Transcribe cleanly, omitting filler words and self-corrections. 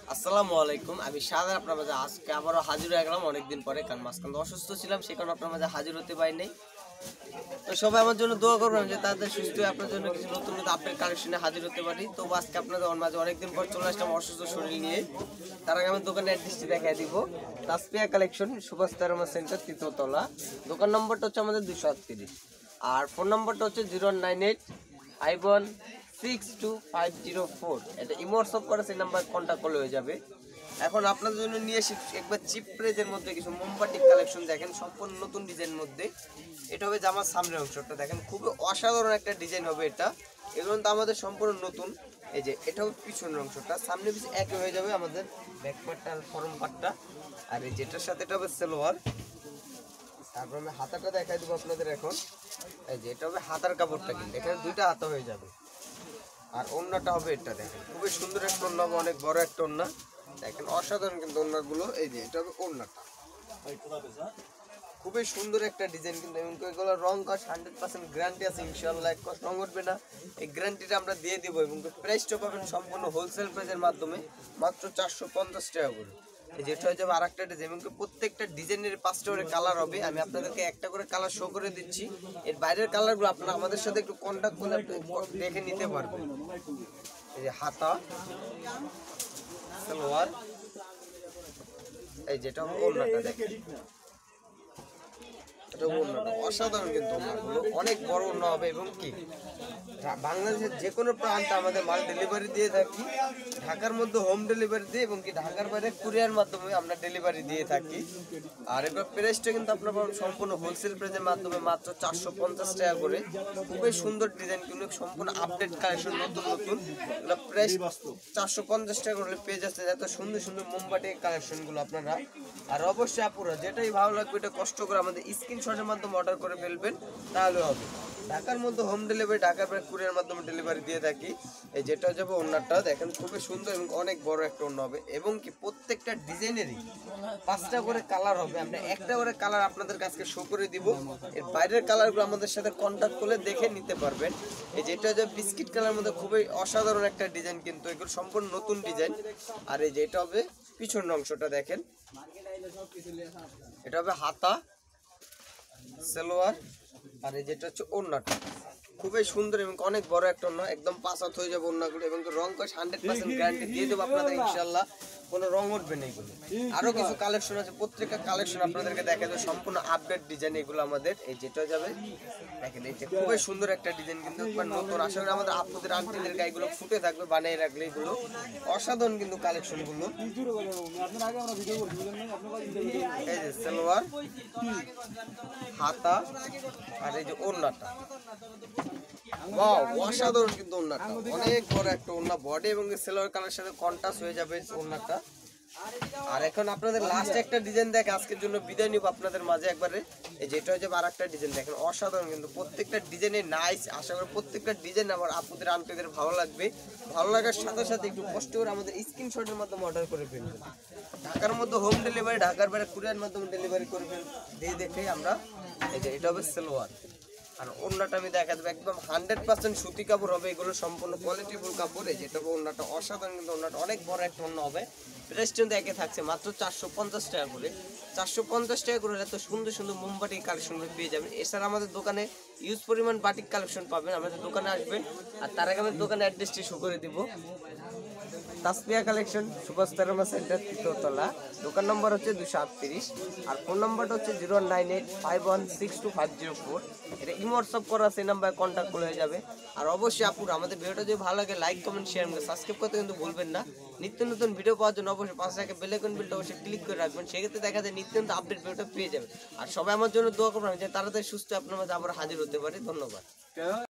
আসসালামু আলাইকুম। আমি শাহাদাত আপনার মাঝে আজকে আবারও হাজির হয়ে গেলাম অনেকদিন পরে, কারণ মাঝখানে অসুস্থ ছিলাম, সেই কারণে আপনার মাঝে হাজির হতে পারি নাই। তো সবাই আমার জন্য দোয়া করবেন যে তাদের সুস্থ হয়ে আপনার জন্য কিছু নতুন নতুন আপডেট কালেকশনে হাজির হতে পারি। তো আজকে আপনাদের মাঝে অনেকদিন পর চলে আসলাম অসুস্থ শরীর নিয়ে। তার আগে আমি দোকানের অ্যাড্রেসটি দেখাই দিব। তাসপিয়া কালেকশন, সুভাষ তারমা সেন্টার, তৃতীয় তলা। দোকান নম্বরটা হচ্ছে আমাদের 238, আর ফোন নম্বরটা হচ্ছে 09851625004। এটা ইমোটসঅপ করে সেই নাম্বার কন্ট্যাক্ট করলে হয়ে যাবে। এখন আপনাদের জন্য নিয়ে এসে একবার চিপ প্রাইজের মধ্যে কিছু মোমবাতি কালেকশন দেখেন, সম্পূর্ণ নতুন ডিজাইনের মধ্যে। এটা হবে জামার সামনের অংশটা, দেখেন খুবই অসাধারণ একটা ডিজাইন হবে এটা। এগুলো তো আমাদের সম্পূর্ণ নতুন। এই যে এটা হবে পিছনের অংশটা, সামনে পিছনে একই হয়ে যাবে আমাদের ব্যাক পার্টটা আর ফরম পার্টটা। আর এই যেটার সাথে এটা হবে সালোয়ার। তারপর আমি হাতাটা দেখাই দেবো আপনাদের এখন। এই যে এটা হবে হাতার কাপড়টা, কিন্তু এখানে দুইটা হাতা হয়ে যাবে। আর ওড়নাটা হবে এটা, দেখেন খুবই সুন্দর একটা ওড়না হবে, অনেক বড় একটা ওড়না, দেখেন অসাধারণ কিন্তু ওড়নাগুলো। এই যে এটা হবে ওড়নাটা, খুবই সুন্দর একটা ডিজাইন কিন্তু। এবং এগুলো রং কাজ 100% গ্যারান্টি আছে, ইনশাআল্লাহ এক রং উঠবে না, এই গ্যারান্টিটা আমরা দিয়ে দিব। এবং প্রাইসটা পাবেন সম্পূর্ণ হোলসেল প্রাইসের মাধ্যমে, মাত্র 450 টাকা করে। যেটা হয়ে যাবে আর একটা ডিজাইন, এবং প্রত্যেকটা ডিজাইনের 5টা করে কালার হবে। আমি আপনাদেরকে একটা করে কালার শো করে দিচ্ছি। এর বাইরের কালারগুলো আপনারা আমাদের সাথে একটু কন্ট্যাক্ট করে দেখে নিতে পারবেন। এই যে হাতা, সালোয়ার, এই যেটা ওড়নাটা দেখেন, এটা ওড়নাটা অসাধারণ কিন্তু। ওড়নাগুলো অনেক বড় ওড়না হবে। এবং কি বাংলাদেশের যে কোনো প্রান্তে আমাদের মাল ডেলিভারি দিয়ে থাকি, ঢাকার মধ্যে হোম ডেলিভারি দিয়ে, এবং কি ঢাকার বাইরে কুরিয়ার মাধ্যমে আমরা ডেলিভারি দিয়ে থাকি। আর এবার প্রাইসটা কিন্তু আপনার পাবেন সম্পূর্ণ হোলসেল প্রাইসের মাধ্যমে, মাত্র 450 টাকা করে। খুবই সুন্দর ডিজাইন কিন্তু, সম্পূর্ণ আপডেট কালেকশন, নতুন নতুন। প্রাইস 450 টাকা করে পেয়ে যাচ্ছে এত সুন্দর সুন্দর মোমবাতি কালেকশনগুলো আপনারা। আর অবশ্যই আপুরা যেটাই ভালো লাগবে এটা কষ্ট করে আমাদের স্ক্রিনশটের মাধ্যমে অর্ডার করে ফেলবেন, তাহলে হবে। ঢাকার মধ্যে হোম ডেলিভারি, ঢাকার বাইরে কুরিয়ার মাধ্যমে ডেলিভারি দিয়ে থাকি। এই যেটা যাবে ওড়নাটা দেখেন খুবই সুন্দর এবং অনেক বড় একটা ওড়না হবে। এবং কি প্রত্যেকটা ডিজাইনেরই 5টা করে কালার হবে। আমরা একটা করে কালার আপনাদের কাছে শো করে দিব। এর বাইরের কালারগুলো আমাদের সাথে কন্ট্যাক্ট করলে দেখে নিতে পারবেন। এই যেটা যাবে বিস্কিট কালার মধ্যে, খুবই অসাধারণ একটা ডিজাইন কিন্তু, এগুলো সম্পূর্ণ নতুন ডিজাইন। আর এই যেটা হবে পিছনের অংশটা দেখেন, এটা হবে হাতা, সালোয়ার, আর এই যেটা হচ্ছে ওড়নাটা, খুবই সুন্দর এবং অনেক বড় একটা ওড়না, একদম 5 হাত হয়ে যাবে ওড়নাগুলো। এবং রং কস 100% গ্যারান্টি দিয়ে দেবো আপনাদের, ইনশাআল্লাহ কোনো রং উঠবে না এগুলো। আরো কিছু কালেকশন আছে, প্রত্যেকটা কালেকশন আপনাদেরকে দেখা যাবে সম্পূর্ণ আপডেট ডিজাইন এগুলো আমাদের। এই যেটা যাবে দেখেন, এটা খুবই সুন্দর একটা ডিজাইন কিন্তু, নতুন। আশা করি আমাদের আপনাদের আন্টিদের গায়েগুলো ফুটে থাকবে বানিয়ে রাখলে, এগুলো অসাধারণ কিন্তু কালেকশনগুলো। এই যে সালোয়ার, হাতা, আর এই যে ওড়নাটা, ওয়াও অসাধারণ কিন্তু ওড়নাটা, অনেক বড় একটা ওড়না, বডি এবং সালোয়ার কালারের সাথে কন্ট্রাস্ট হয়ে যাবে ওড়নাটা। আর এখন আপনাদের লাস্ট একটা ডিজাইন দেখে আজকের জন্য বিদায় নিব আপনাদের মাঝে একবারে। এই যেটা হচ্ছে আর একটা ডিজাইন দেখেন, অসাধারণ কিন্তু প্রত্যেকটা ডিজাইনে নাইস। আশা করি প্রত্যেকটা ডিজাইন আমার আপুদের আন্টিদের ভালো লাগবে। ভালো লাগার সাথে সাথে একটু কষ্ট করে আমাদের স্ক্রিনশটের মাধ্যমে অর্ডার করে ফেলবেন। ঢাকার মধ্যে হোম ডেলিভারি, ঢাকার বাইরে কুরিয়ার মাধ্যমে ডেলিভারি করে দিয়ে দেখে আমরা। এই যে এটা হবে সালোয়ার, আর ওড়নাটা আমি দেখা দেবো একদম 100% সুতি কাপড় হবে, এগুলো সম্পূর্ণ কোয়ালিটিফুল কাপড়। এই যেটা ওড়নাটা অসাধারণ কিন্তু, ওড়নাটা অনেক বড় একটা ওড়না হবে। প্রাইস কিন্তু একে থাকছে মাত্র 450 টাকা করে। 450 টাকা করে এত সুন্দর সুন্দর মোমবাটি কালেকশন পেয়ে যাবেন। এছাড়া আমাদের দোকানে ইউজ পরিমাণ বাটিক কালেকশন পাবেন, আমাদের দোকানে আসবেন। আর তার আগে আমি দোকানের অ্যাড্রেসটি শো করে দিব। তাসপিয়া কালেকশন, সুভাষ তারমা সেন্টার, তৃতীয় তলা। দোকান নম্বর হচ্ছে 238, আর ফোন নম্বরটা হচ্ছে 09851625004। এটা হোয়াটসঅ্যাপ করা সেই নাম্বারে কন্ট্যাক্ট করে যাবে। আর অবশ্যই আপুরা আমাদের ভিডিওটা যদি ভালো লাগে লাইক, কমেন্ট, শেয়ার, সাবস্ক্রাইব করতে কিন্তু ভুলবেন না। নিত্য নতুন ভিডিও পাওয়ার জন্য অবশ্যই পাশে থাকা বেল আইকন বিলটা অবশ্যই ক্লিক করে রাখবেন, সেক্ষেত্রে দেখা যায় নিত্য নতুন আপডেট ভিডিওটা পেয়ে যাবেন। আর সবাই আমার জন্য দোয়া করবেন যে তাড়াতাড়ি সুস্থ আপনার মাঝে আবার হাজির হতে পারে। ধন্যবাদ।